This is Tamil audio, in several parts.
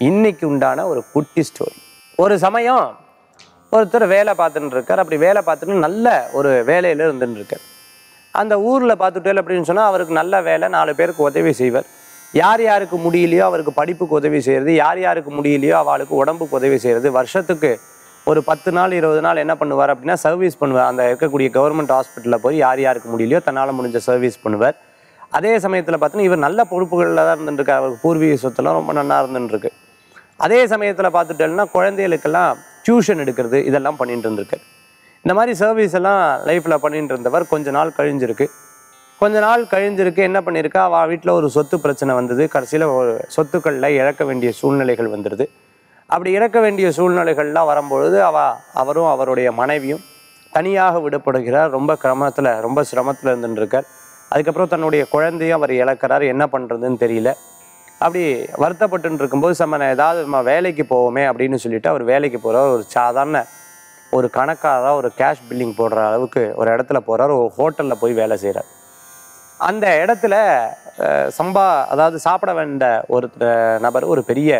இன்னைக்கு உண்டான ஒரு குட்டி ஸ்டோரி. ஒரு சமயம் ஒருத்தர் வேலை பார்த்துட்டு இருக்கார். அப்படி வேலை பார்த்துட்டு நல்ல ஒரு வேலையில் இருந்துட்டு இருக்கார். அந்த ஊரில் பார்த்துட்டே அப்படின்னு சொன்னால் அவருக்கு நல்ல வேலை, 4 பேருக்கு உதவி செய்வார். யார் யாருக்கு முடியலையோ அவருக்கு படிப்புக்கு உதவி செய்கிறது, யார் யாருக்கு முடியலையோ அவளுக்கு உடம்புக்கு உதவி செய்கிறது. வருஷத்துக்கு ஒரு 10 நாள் 20 நாள் என்ன பண்ணுவார் அப்படின்னா சர்வீஸ் பண்ணுவார். அந்த இருக்கக்கூடிய கவர்மெண்ட் ஹாஸ்பிட்டலில் போய் யார் யாருக்கு முடியலையோ தன்னால் முடிஞ்ச சர்வீஸ் பண்ணுவார். அதே சமயத்தில் பார்த்தீங்கன்னா இவர் நல்ல பொறுப்புகளில் தான் இருந்துட்டுருக்கார். அவருக்கு பூர்வீக சொத்தெல்லாம் ரொம்ப நல்லா இருந்துட்டுருக்கு. அதே சமயத்தில் பார்த்துட்டேன்னா குழந்தைகளுக்கெல்லாம் டியூஷன் எடுக்கிறது இதெல்லாம் பண்ணிட்டு இருந்திருக்கார். இந்த மாதிரி சர்வீஸ் எல்லாம் லைஃப்பில் பண்ணிட்டு இருந்தவர் கொஞ்ச நாள் கழிஞ்சிருக்கு. என்ன பண்ணியிருக்கா, அவள் வீட்டில் ஒரு சொத்து பிரச்சனை வந்தது. கடைசியில் ஒரு சொத்துக்களில் இழக்க வேண்டிய சூழ்நிலைகள் வந்துடுது. அப்படி இழக்க வேண்டிய சூழ்நிலைகள்லாம் வரும்பொழுது அவரும் அவருடைய மனைவியும் தனியாக விடப்படுகிறார். ரொம்ப சிரமத்தில் இருந்துட்டுருக்கார். அதுக்கப்புறம் தன்னுடைய குழந்தையும் அவர் இழக்கிறார். என்ன பண்ணுறதுன்னு தெரியல. அப்படி வருத்தப்பட்டு இருக்கும்போது ஏதாவது நம்ம வேலைக்கு போவோமே அப்படின்னு சொல்லிட்டு அவர் வேலைக்கு போகிறார். ஒரு சாதாரண ஒரு கணக்காக ஒரு கேஷ் பில்லிங் போடுற அளவுக்கு ஒரு இடத்துல போகிறார். ஒரு ஹோட்டலில் போய் வேலை செய்கிறார். அந்த இடத்துல அதாவது சாப்பிட வேண்ட ஒரு நபர், ஒரு பெரிய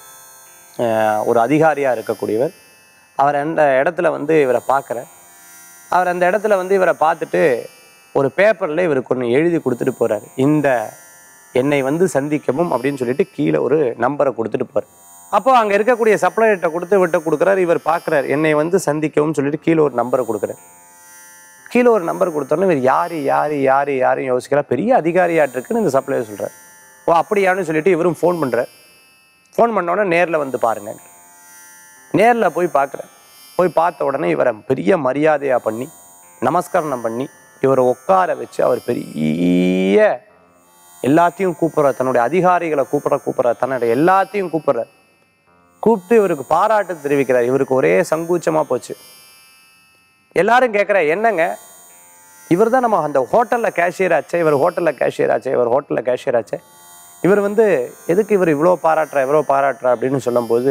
ஒரு அதிகாரியாக இருக்கக்கூடியவர். அவர் அந்த இடத்துல இவரை பார்க்குறார். அவர் அந்த இடத்துல இவரை பார்த்துட்டு ஒரு பேப்பரில் இவருக்கு ஒன்று எழுதி கொடுத்துட்டு போகிறார். என்னை சந்திக்கவும் அப்படின்னு சொல்லிட்டு கீழே ஒரு நம்பரை கொடுத்துட்டு போகிறார். அப்போ அங்கே இருக்கக்கூடிய சப்ளையர்கிட்ட கொடுக்குறாரு. இவர் பார்க்குறாரு, என்னை சந்திக்கவும் சொல்லிட்டு கீழே ஒரு நம்பரை கொடுக்குறாரு. கீழே ஒரு நம்பர் கொடுத்தோன்னே இவர் யாரும் யோசிக்கிறார். பெரிய அதிகாரியாட்டிருக்குன்னு இந்த சப்ளையர் சொல்கிறார். ஓ அப்படியான்னு சொல்லிட்டு இவரும் ஃபோன் பண்ணுறார். ஃபோன் பண்ணோடனே நேரில் பாருங்க. நேரில் போய் பார்க்குறேன். போய் பார்த்த உடனே இவரை பெரிய மரியாதையாக பண்ணி நமஸ்காரம் பண்ணி இவரை உட்கார வச்சு அவர் பெரிய எல்லாத்தையும் கூப்பிட்றார். தன்னுடைய அதிகாரிகளை கூப்பிட்றார். தன்னுடைய எல்லாத்தையும் கூப்பிட்டு இவருக்கு பாராட்டு தெரிவிக்கிறார். இவருக்கு ஒரே சங்கூச்சமாக போச்சு. எல்லாரும் கேட்குற, என்னங்க இவர் தான் நம்ம அந்த ஹோட்டலில் கேஷியர் ஆச்சே, இவர் ஹோட்டலில் கேஷியர் ஆச்சே, இவர் எதுக்கு இவர் இவ்வளோ பாராட்டுறா அப்படின்னு சொல்லும்போது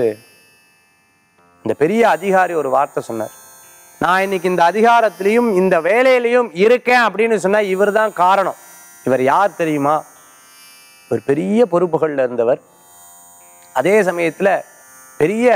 இந்த பெரிய அதிகாரி ஒரு வார்த்தை சொன்னார். நான் இன்னைக்கு இந்த அதிகாரத்திலையும் இந்த வேலையிலையும் இருக்கேன் அப்படின்னு சொன்னால் இவர் தான் காரணம். இவர் யார் தெரியுமா? ஒரு பெரிய பொறுப்புகளில் இருந்தவர். அதே சமயத்தில் பெரிய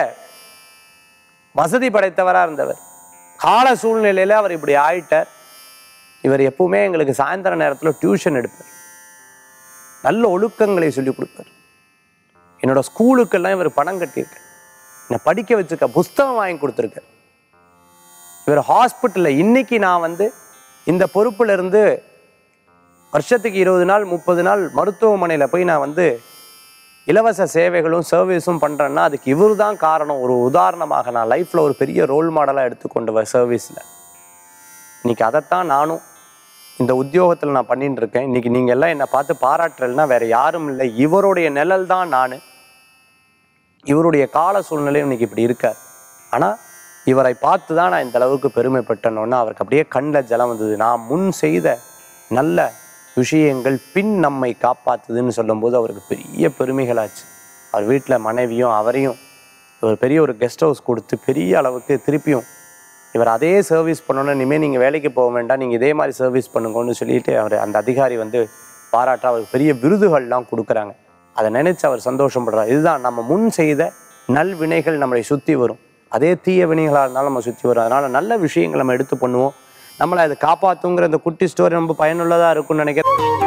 வசதி படைத்தவராக இருந்தவர். கால சூழ்நிலையில் அவர் இப்படி ஆயிட்டார். இவர் எப்பவுமே எங்களுக்கு சாயந்தர நேரத்தில் டியூஷன் எடுப்பார். நல்ல ஒழுக்கங்களை சொல்லிக் கொடுப்பார். என்னோட ஸ்கூலுக்கெல்லாம் இவர் பணம் கட்டியிருக்கார். என்னை படிக்க வச்சிருக்க, புஸ்தகம் வாங்கி கொடுத்துருக்கார். இவர் ஹாஸ்பிட்டலில் இன்னைக்கு நான் இந்த பொறுப்புல இருந்து வருஷத்துக்கு 20 நாள் 30 நாள் மருத்துவமனையில் போய் நான் இலவச சேவைகளும் சர்வீஸும் பண்ணுறேன்னா அதுக்கு இவர் தான் காரணம். ஒரு உதாரணமாக நான் லைஃப்பில் ஒரு பெரிய ரோல் மாடலாக எடுத்துக்கொண்டவர் சர்வீஸில். இன்றைக்கி அதைத்தான் நானும் இந்த உத்தியோகத்தில் நான் பண்ணிட்டு இருக்கேன். இன்றைக்கி நீங்கள் எல்லாம் என்னை பார்த்து பாராட்டுறதுனா வேறு யாரும் இல்லை, இவருடைய நிழல் தான் நான். இவருடைய கால சூழ்நிலையும் இன்றைக்கி இப்படி இருக்கார். ஆனால் இவரை பார்த்து தான் நான் இந்த அளவுக்கு பெருமைப்பட்டேன்னு அவருக்கு அப்படியே கண்ணில் ஜலம் வந்தது. நான் முன் செய்த நல்ல விஷயங்கள் பின் நம்மை காப்பாற்றுதுன்னு சொல்லும்போது அவருக்கு பெரிய பெருமைகளாச்சு. அவர் வீட்டில் மனைவியும் அவரையும் ஒரு பெரிய ஒரு கெஸ்ட் ஹவுஸ் கொடுத்து பெரிய அளவுக்கு திருப்பியும் இவர் அதே சர்வீஸ் பண்ணோன்னா, இனிமேல் நீங்கள் வேலைக்கு போக வேண்டாம், நீங்கள் இதே மாதிரி சர்வீஸ் பண்ணுங்கன்னு சொல்லிட்டு அவர் அந்த அதிகாரி பாராட்ட அவருக்கு பெரிய விருதுகள்லாம் கொடுக்குறாங்க. அதை நினைச்சு அவர் சந்தோஷப்படுறார். இதுதான் நம்ம முன் செய்த நல்வினைகள் நம்மளை சுற்றி வரும். அதே தீய வினைகளாக இருந்தாலும் நம்ம சுற்றி வரும். அதனால் நல்ல விஷயங்கள் நம்ம எடுத்து பண்ணுவோம். நம்மளை அதை காப்பாற்றுங்கிற இந்த குட்டி ஸ்டோரி ரொம்ப பயனுள்ளதாக இருக்கும்னு நினைக்கிறேன்.